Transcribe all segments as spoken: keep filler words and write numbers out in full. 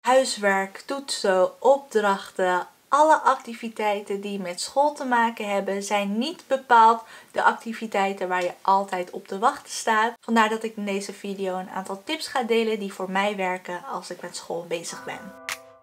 huiswerk, toetsen, opdrachten, alle activiteiten die met school te maken hebben zijn niet bepaald de activiteiten waar je altijd op te wachten staat. Vandaar dat ik in deze video een aantal tips ga delen die voor mij werken als ik met school bezig ben.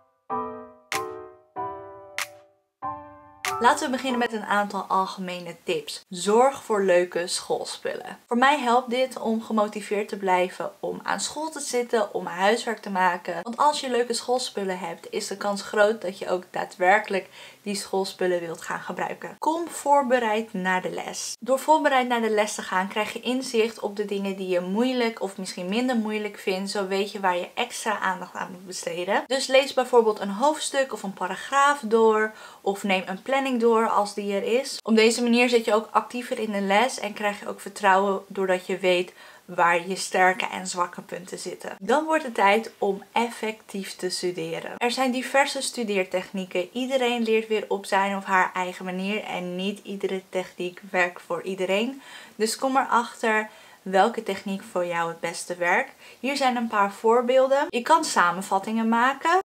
Laten we beginnen met een aantal algemene tips. Zorg voor leuke schoolspullen. Voor mij helpt dit om gemotiveerd te blijven om aan school te zitten, om huiswerk te maken. Want als je leuke schoolspullen hebt, is de kans groot dat je ook daadwerkelijk die schoolspullen wilt gaan gebruiken. Kom voorbereid naar de les. Door voorbereid naar de les te gaan, krijg je inzicht op de dingen die je moeilijk of misschien minder moeilijk vindt. Zo weet je waar je extra aandacht aan moet besteden. Dus lees bijvoorbeeld een hoofdstuk of een paragraaf door, of neem een planning door als die er is. Op deze manier zit je ook actiever in de les en krijg je ook vertrouwen doordat je weet waar je sterke en zwakke punten zitten. Dan wordt het tijd om effectief te studeren. Er zijn diverse studeertechnieken. Iedereen leert weer op zijn of haar eigen manier en niet iedere techniek werkt voor iedereen. Dus kom erachter welke techniek voor jou het beste werkt. Hier zijn een paar voorbeelden. Je kan samenvattingen maken.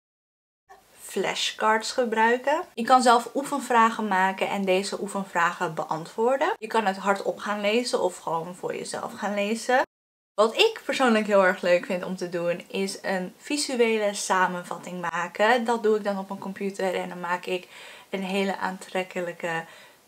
Flashcards gebruiken. Je kan zelf oefenvragen maken en deze oefenvragen beantwoorden. Je kan het hardop gaan lezen of gewoon voor jezelf gaan lezen. Wat ik persoonlijk heel erg leuk vind om te doen is een visuele samenvatting maken. Dat doe ik dan op mijn computer en dan maak ik een hele aantrekkelijke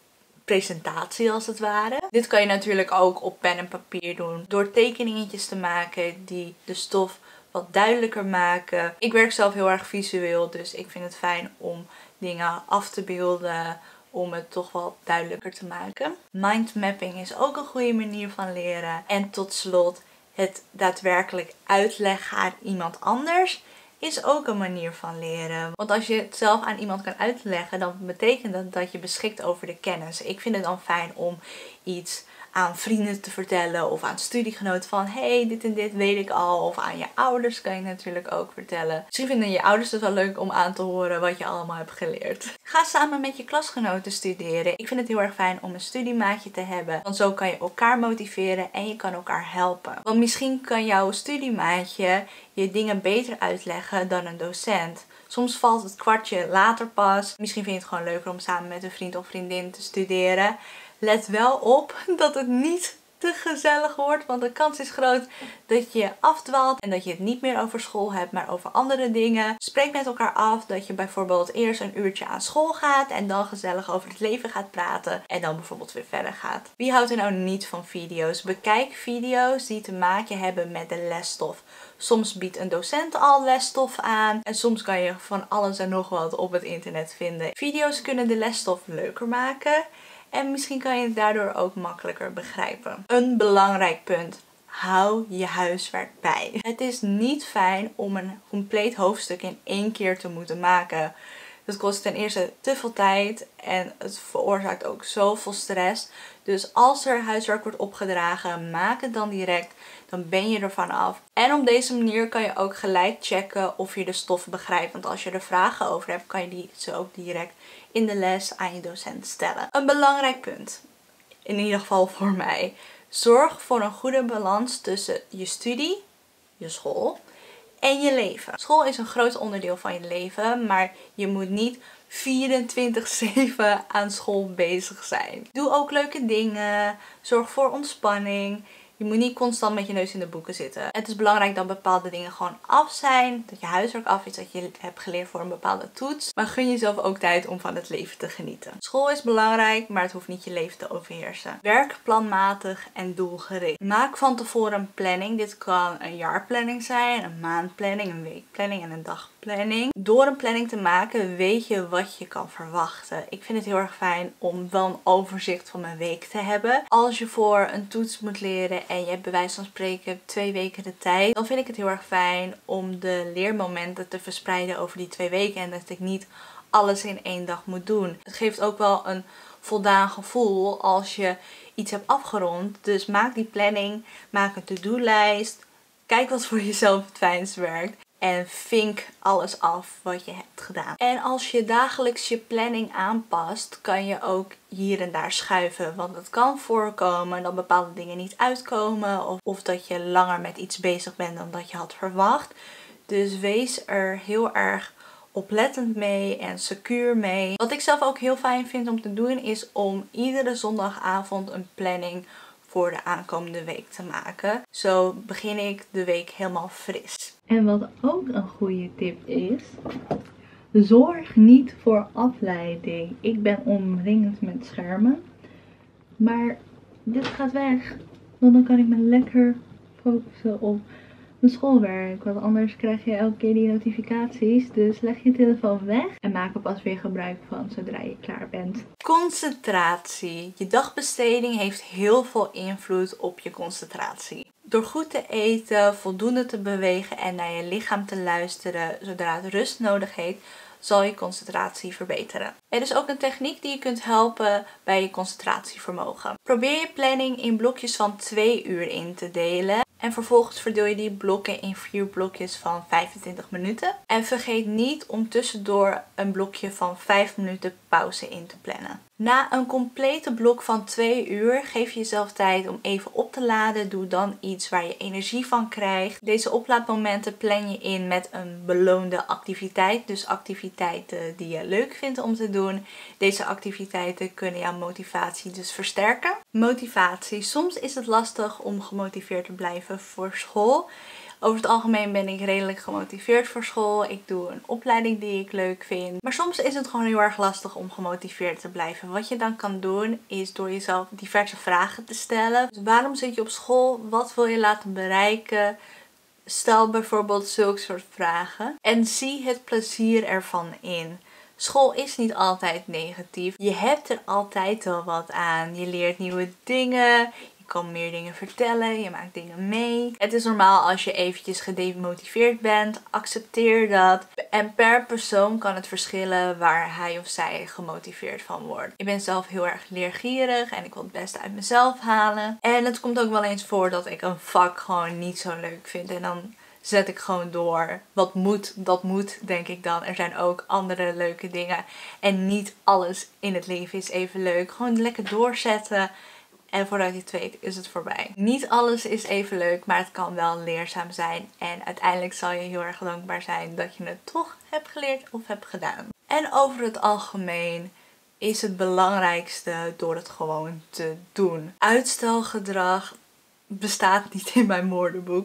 presentatie als het ware. Dit kan je natuurlijk ook op pen en papier doen door tekeningetjes te maken die de stof wat duidelijker maken. Ik werk zelf heel erg visueel, dus ik vind het fijn om dingen af te beelden, om het toch wel duidelijker te maken. Mindmapping is ook een goede manier van leren. En tot slot, het daadwerkelijk uitleggen aan iemand anders is ook een manier van leren. Want als je het zelf aan iemand kan uitleggen, dan betekent dat dat je beschikt over de kennis. Ik vind het dan fijn om iets aan vrienden te vertellen of aan studiegenoten van hey, dit en dit weet ik al. Of aan je ouders kan je natuurlijk ook vertellen. Misschien vinden je ouders het wel leuk om aan te horen wat je allemaal hebt geleerd. Ga samen met je klasgenoten studeren. Ik vind het heel erg fijn om een studiemaatje te hebben. Want zo kan je elkaar motiveren en je kan elkaar helpen. Want misschien kan jouw studiemaatje je dingen beter uitleggen dan een docent. Soms valt het kwartje later pas. Misschien vind je het gewoon leuker om samen met een vriend of vriendin te studeren. Let wel op dat het niet te gezellig wordt, want de kans is groot dat je afdwaalt en dat je het niet meer over school hebt, maar over andere dingen. Spreek met elkaar af dat je bijvoorbeeld eerst een uurtje aan school gaat en dan gezellig over het leven gaat praten en dan bijvoorbeeld weer verder gaat. Wie houdt er nou niet van video's? Bekijk video's die te maken hebben met de lesstof. Soms biedt een docent al lesstof aan en soms kan je van alles en nog wat op het internet vinden. Video's kunnen de lesstof leuker maken. En misschien kan je het daardoor ook makkelijker begrijpen. Een belangrijk punt. Hou je huiswerk bij. Het is niet fijn om een compleet hoofdstuk in één keer te moeten maken. Dat kost ten eerste te veel tijd en het veroorzaakt ook zoveel stress. Dus als er huiswerk wordt opgedragen, maak het dan direct. Dan ben je ervan af. En op deze manier kan je ook gelijk checken of je de stof begrijpt. Want als je er vragen over hebt, kan je die ze ook direct in de les aan je docent stellen. Een belangrijk punt, in ieder geval voor mij. Zorg voor een goede balans tussen je studie, je school en je leven. School is een groot onderdeel van je leven, maar je moet niet vierentwintig zeven aan school bezig zijn. Doe ook leuke dingen. Zorg voor ontspanning. Je moet niet constant met je neus in de boeken zitten. Het is belangrijk dat bepaalde dingen gewoon af zijn. Dat je huiswerk af is, dat je hebt geleerd voor een bepaalde toets. Maar gun jezelf ook tijd om van het leven te genieten. School is belangrijk, maar het hoeft niet je leven te overheersen. Werk planmatig en doelgericht. Maak van tevoren een planning. Dit kan een jaarplanning zijn, een maandplanning, een weekplanning en een dagplanning. Door een planning te maken weet je wat je kan verwachten. Ik vind het heel erg fijn om wel een overzicht van mijn week te hebben. Als je voor een toets moet leren en je hebt bij wijze van spreken twee weken de tijd, dan vind ik het heel erg fijn om de leermomenten te verspreiden over die twee weken en dat ik niet alles in één dag moet doen. Het geeft ook wel een voldaan gevoel als je iets hebt afgerond. Dus maak die planning, maak een to-do-lijst, kijk wat voor jezelf het fijnst werkt. En vink alles af wat je hebt gedaan. En als je dagelijks je planning aanpast, kan je ook hier en daar schuiven. Want het kan voorkomen dat bepaalde dingen niet uitkomen. Of, of dat je langer met iets bezig bent dan dat je had verwacht. Dus wees er heel erg oplettend mee en secuur mee. Wat ik zelf ook heel fijn vind om te doen is om iedere zondagavond een planning voor de aankomende week te maken. Zo begin ik de week helemaal fris. En wat ook een goede tip is, zorg niet voor afleiding. Ik ben omringd met schermen, maar dit gaat weg. Want dan kan ik me lekker focussen op mijn schoolwerk. Want anders krijg je elke keer die notificaties. Dus leg je telefoon weg en maak er pas weer gebruik van zodra je klaar bent. Concentratie. Je dagbesteding heeft heel veel invloed op je concentratie. Door goed te eten, voldoende te bewegen en naar je lichaam te luisteren zodra het rust nodig heeft, zal je concentratie verbeteren. Er is ook een techniek die je kunt helpen bij je concentratievermogen. Probeer je planning in blokjes van twee uur in te delen. En vervolgens verdeel je die blokken in vier blokjes van vijfentwintig minuten. En vergeet niet om tussendoor een blokje van vijf minuten pauze in te plannen. Na een complete blok van twee uur geef je jezelf tijd om even op te laden. Doe dan iets waar je energie van krijgt. Deze oplaadmomenten plan je in met een beloonde activiteit. Dus activiteiten die je leuk vindt om te doen. Deze activiteiten kunnen jouw motivatie dus versterken. Motivatie. Soms is het lastig om gemotiveerd te blijven voor school. Over het algemeen ben ik redelijk gemotiveerd voor school. Ik doe een opleiding die ik leuk vind. Maar soms is het gewoon heel erg lastig om gemotiveerd te blijven. Wat je dan kan doen is door jezelf diverse vragen te stellen. Dus waarom zit je op school? Wat wil je laten bereiken? Stel bijvoorbeeld zulke soort vragen. En zie het plezier ervan in. School is niet altijd negatief. Je hebt er altijd wel wat aan. Je leert nieuwe dingen. Je kan meer dingen vertellen, je maakt dingen mee. Het is normaal als je eventjes gedemotiveerd bent. Accepteer dat. En per persoon kan het verschillen waar hij of zij gemotiveerd van wordt. Ik ben zelf heel erg leergierig en ik wil het beste uit mezelf halen. En het komt ook wel eens voor dat ik een vak gewoon niet zo leuk vind. En dan zet ik gewoon door. Wat moet, dat moet, denk ik dan. Er zijn ook andere leuke dingen. En niet alles in het leven is even leuk. Gewoon lekker doorzetten. En voordat je het weet is het voorbij. Niet alles is even leuk, maar het kan wel leerzaam zijn. En uiteindelijk zal je heel erg dankbaar zijn dat je het toch hebt geleerd of hebt gedaan. En over het algemeen is het belangrijkste door het gewoon te doen. Uitstelgedrag bestaat niet in mijn woordenboek.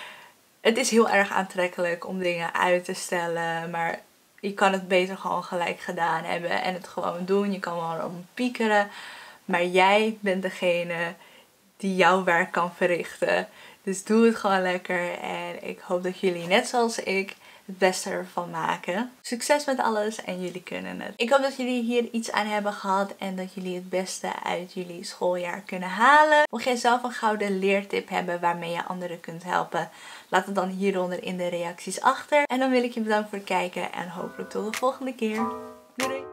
Het is heel erg aantrekkelijk om dingen uit te stellen, maar je kan het beter gewoon gelijk gedaan hebben en het gewoon doen. Je kan wel om piekeren. Maar jij bent degene die jouw werk kan verrichten. Dus doe het gewoon lekker. En ik hoop dat jullie net zoals ik het beste ervan maken. Succes met alles en jullie kunnen het. Ik hoop dat jullie hier iets aan hebben gehad. En dat jullie het beste uit jullie schooljaar kunnen halen. Mocht jij zelf een gouden leertip hebben waarmee je anderen kunt helpen, laat het dan hieronder in de reacties achter. En dan wil ik je bedanken voor het kijken. En hopelijk tot de volgende keer. Doei doei!